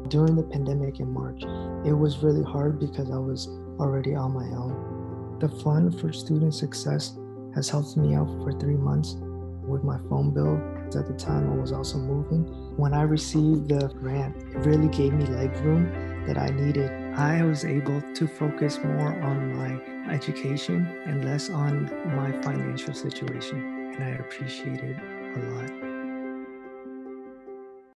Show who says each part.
Speaker 1: During the pandemic in March, it was really hard because I was already on my own. The Fund for Student Success has helped me out for 3 months with my phone bill. At the time, I was also moving. When I received the grant, it really gave me leg room that I needed. I was able to focus more on my education and less on my financial situation, and I appreciate it a lot.